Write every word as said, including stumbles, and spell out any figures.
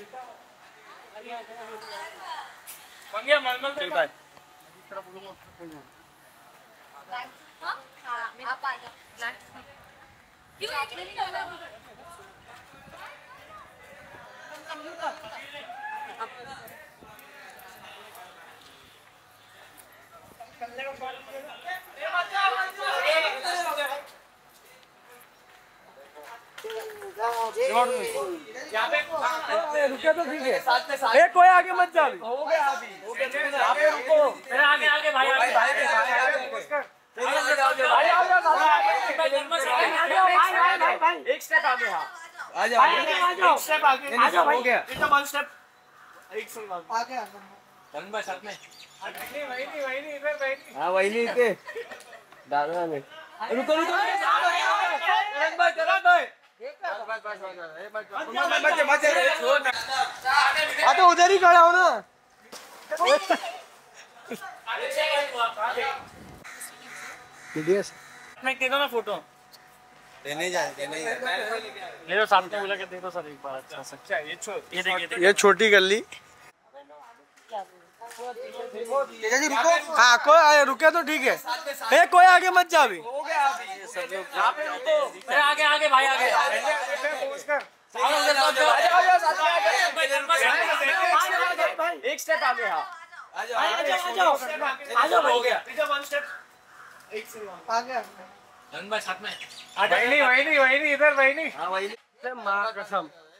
मंगिया मलमल से बाय। हाँ आप आ जाओ। क्यों आपने नहीं डाला? रुके तो ठीक है। ए कोई आगे मत जा। हो गया अभी। आप रुको। मेरे आगे आगे भाई आगे भाई भाई एक स्टेप आगे। हाँ आ जाओ आ जाओ स्टेप आगे आ जाओ हो गया। इतना वन स्टेप एक स्टेप आगे आ जाओ भाई साथ में। नहीं वही नहीं वही नहीं इधर वही नहीं। हां वही नहीं इधर डालना में। रुको रुको करण भाई करण भाई बस बस बस बच्चे बच्चे छोड़ ना। आ तो उधर ही खड़ा हो ना। मैं दे दो ना फोटो। देने जा देने जा ले लो सामने बोला के दे दो सर एक बार। अच्छा अच्छा ये छोटी ये देखिए ये छोटी गली। तेजा जी रुको। हाँ कोई रुके तो ठीक है। ए कोई आगे मत जा अभी। हो गया अभी सब लोग यहां पे रुको। अरे आगे आगे भाई आगे एक स्टेप आगे। हाँ आ जाओ आ जाओ आ जाओ हो गया। इधर वन स्टेप एक से आगे रन भाई साथ में। वही नहीं वही नहीं वही नहीं इधर वही नहीं। हाँ वही नहीं। मां कसम